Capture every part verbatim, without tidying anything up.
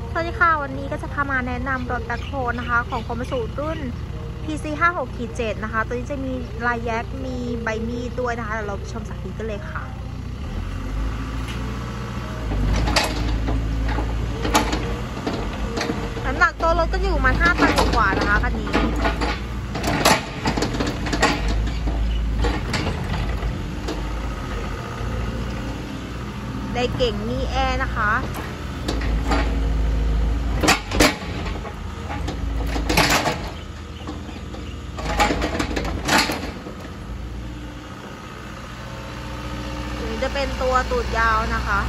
สวัสดีค่ะวันนี้ก็จะพามาแนะนำรถแบ็คโฮนะคะของคอมสูรุ่น พี ซี ห้าหก เจ็ด นะคะตัวนี้จะมีลายแยกมีใบมีดด้วยนะคะเดี๋ยวเราชมสาธิตกันเลยค่ะน้ำหนักตัวรถก็อยู่มาห้าตันกว่านะคะคันนี้ในเก่งมีแอร์นะคะจะเป็นตัวตูดยาวนะคะ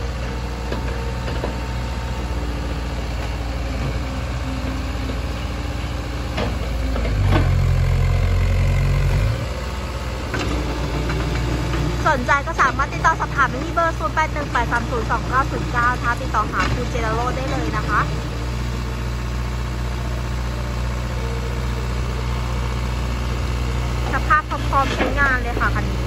สนใจก็สามารถติดต่อสอบถามได้ที่เบอร์ ศูนย์ แปด หนึ่ง แปด สาม ศูนย์ สอง เก้า ศูนย์ เก้า นะคะติดต่อหาคุณเจเนโรได้เลยนะคะสภาพพร้อมๆใช้งานเลยค่ะคันนี้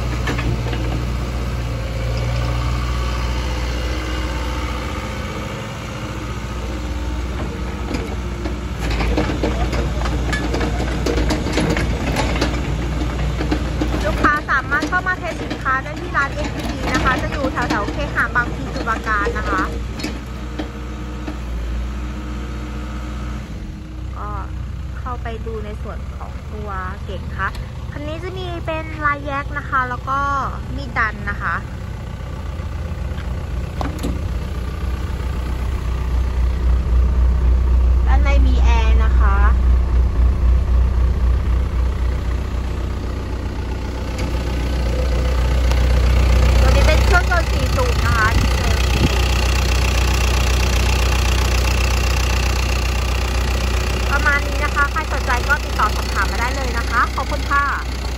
ลูกค้าสามารถเข้ามาเทสสินค้าได้ที่ร้าน เอ็น พี ดี นะคะจะอยู่แถวๆเคหะบางพลีสมุทรปราการนะคะก็เข้าไปดูในส่วนของตัวเก่งค่ะคันนี้จะมีเป็นลายแยกนะคะแล้วก็มีดันนะคะด้านในมีแอร์นะคะตัวนี้เป็นเครื่องยนต์สี่สูบนะคะประมาณนี้นะคะใครสนใจก็ติดต่อสอบถามมาได้เลยนะคะขอบคุณค่ะ